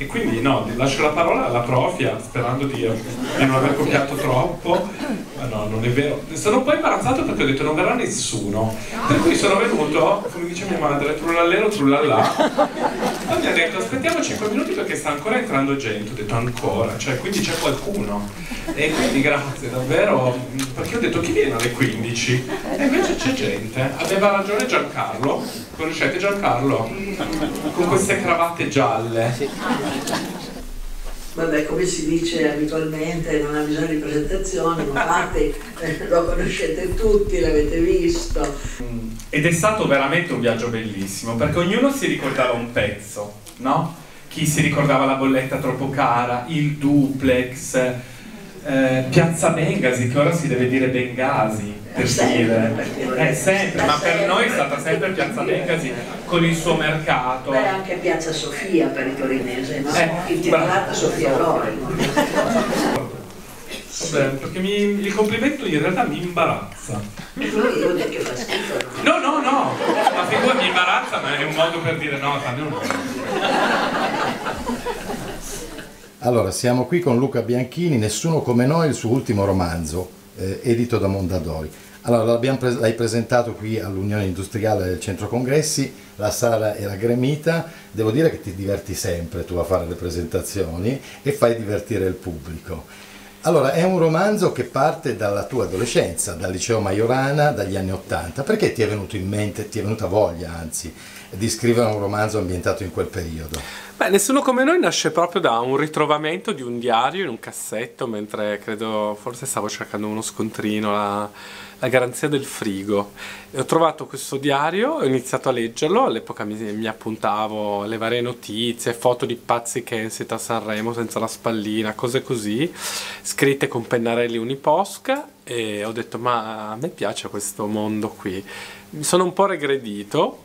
E quindi no, lascio la parola alla Profia sperando di non aver copiato troppo, ma no, non è vero. Sono un po' imbarazzato perché ho detto non verrà nessuno, per cui sono venuto, come dice mia madre, trullallero trullallà. Poi mi ha detto aspettiamo 5 minuti perché sta ancora entrando gente, ho detto ancora, cioè quindi c'è qualcuno. E quindi grazie davvero, perché ho detto chi viene alle 15? E invece c'è gente, aveva ragione Giancarlo, conoscete Giancarlo? Con queste cravatte gialle. Vabbè, come si dice abitualmente, non ha bisogno di presentazioni, infatti lo conoscete tutti, l'avete visto. Ed è stato veramente un viaggio bellissimo, perché ognuno si ricordava un pezzo, no? Chi si ricordava la bolletta troppo cara, il duplex, Piazza Bengasi, che ora si deve dire Bengasi, per dire. Sempre, ma per noi è stata sempre Piazza Bengasi con il suo mercato. Beh, anche Piazza Sofia per i torinesi, no? Intitolata Sofia Loren. Vabbè, perché il complimento in realtà mi imbarazza. Io dico che fa schifo. No, no, no, la figura mi imbarazza, ma è un modo per dire no, fammi un Allora, siamo qui con Luca Bianchini, Nessuno come noi, il suo ultimo romanzo, edito da Mondadori. Allora, l'hai presentato qui all'Unione Industriale del Centro Congressi, la sala era gremita, devo dire che ti diverti sempre tu a fare le presentazioni e fai divertire il pubblico. Allora, è un romanzo che parte dalla tua adolescenza, dal liceo Majorana, dagli anni '80. Perché ti è venuto in mente, ti è venuta voglia, anzi, di scrivere un romanzo ambientato in quel periodo? Beh, Nessuno come noi nasce proprio da un ritrovamento di un diario in un cassetto, mentre credo, forse stavo cercando uno scontrino, la garanzia del frigo. E ho trovato questo diario, ho iniziato a leggerlo, all'epoca mi appuntavo le varie notizie, foto di pazzi che siete a Sanremo senza la spallina, cose così, scritte con pennarelli uniposca, e ho detto ma a me piace questo mondo qui. Mi sono un po' regredito.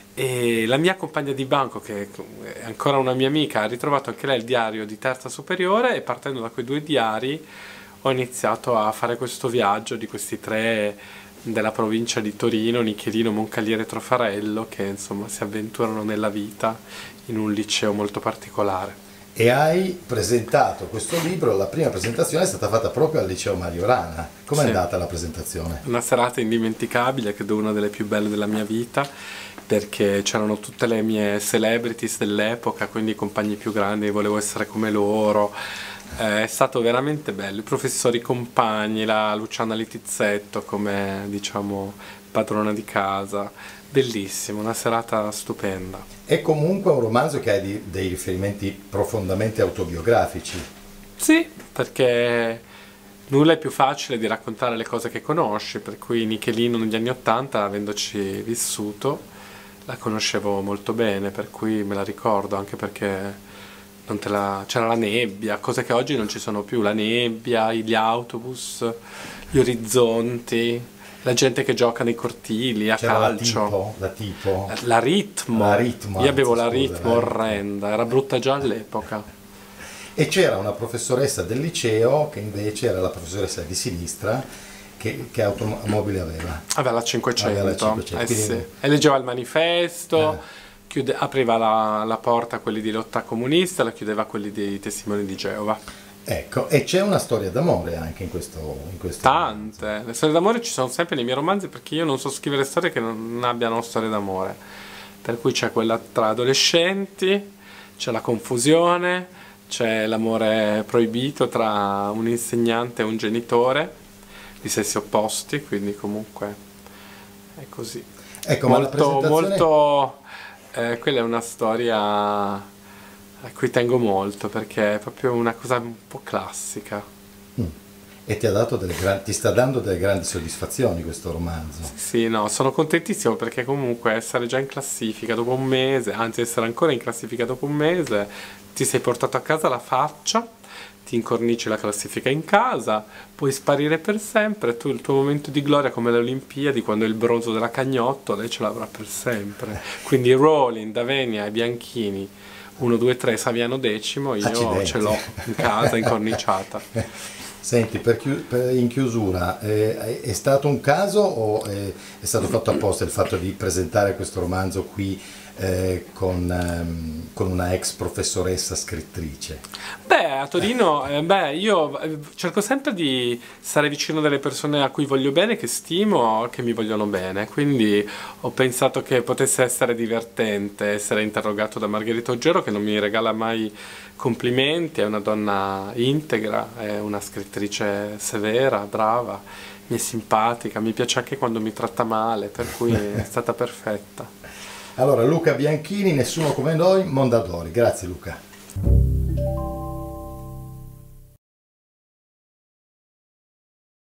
E la mia compagna di banco, che è ancora una mia amica, ha ritrovato anche lei il diario di terza superiore e partendo da quei due diari ho iniziato a fare questo viaggio di questi tre della provincia di Torino, Nichelino, Moncaliere e Trofarello, che insomma si avventurano nella vita in un liceo molto particolare. E hai presentato questo libro, la prima presentazione è stata fatta proprio al liceo Majorana. Com'è andata la presentazione? Una serata indimenticabile, credo una delle più belle della mia vita, perché c'erano tutte le mie celebrities dell'epoca, quindi i compagni più grandi, volevo essere come loro. È stato veramente bello, i professori compagni, la Luciana Litizzetto come diciamo padrona di casa, bellissimo, una serata stupenda. È comunque un romanzo che ha dei riferimenti profondamente autobiografici. Sì, perché nulla è più facile di raccontare le cose che conosci, per cui Nichelino negli anni '80, avendoci vissuto, la conoscevo molto bene, per cui me la ricordo, anche perché c'era la nebbia, cose che oggi non ci sono più, la nebbia, gli autobus, gli orizzonti, la gente che gioca nei cortili, a calcio. La ritmo. Io avevo la ritmo orrenda, era brutta già all'epoca. E c'era una professoressa del liceo che invece era la professoressa di sinistra. Che automobile aveva? Aveva la 500, aveva la 500 quindi... sì. E leggeva il manifesto, apriva la porta a quelli di lotta comunista e la chiudeva a quelli dei testimoni di Geova. Ecco, e c'è una storia d'amore anche in questo Tante, romanzo. Le storie d'amore ci sono sempre nei miei romanzi, perché io non so scrivere storie che non abbiano storie d'amore, per cui c'è quella tra adolescenti, c'è la confusione, c'è l'amore proibito tra un insegnante e un genitore di sessi opposti, quindi comunque è così. Ecco, quella è una storia a cui tengo molto, perché è proprio una cosa un po' classica. E ti sta dando delle grandi soddisfazioni questo romanzo? Sì, no, sono contentissimo, perché comunque essere già in classifica dopo un mese, anzi essere ancora in classifica dopo un mese, ti sei portato a casa la faccia, ti incornici la classifica in casa, puoi sparire per sempre, tu il tuo momento di gloria come le Olimpiadi, quando è il bronzo della Cagnotto, lei ce l'avrà per sempre. Quindi Rowling, Davenia e Bianchini, 1, 2, 3, Saviano decimo, io Accidenti. Ce l'ho in casa incorniciata. Senti, in chiusura, è stato un caso o è stato fatto apposta il fatto di presentare questo romanzo qui con una ex professoressa scrittrice? Beh, a Torino, io cerco sempre di stare vicino delle persone a cui voglio bene, che stimo, che mi vogliono bene, quindi ho pensato che potesse essere divertente essere interrogato da Margherita Oggero, che non mi regala mai complimenti, è una donna integra, è una scrittrice severa, brava, mi è simpatica, mi piace anche quando mi tratta male, per cui è stata perfetta. Allora, Luca Bianchini, Nessuno come noi, Mondadori. Grazie Luca.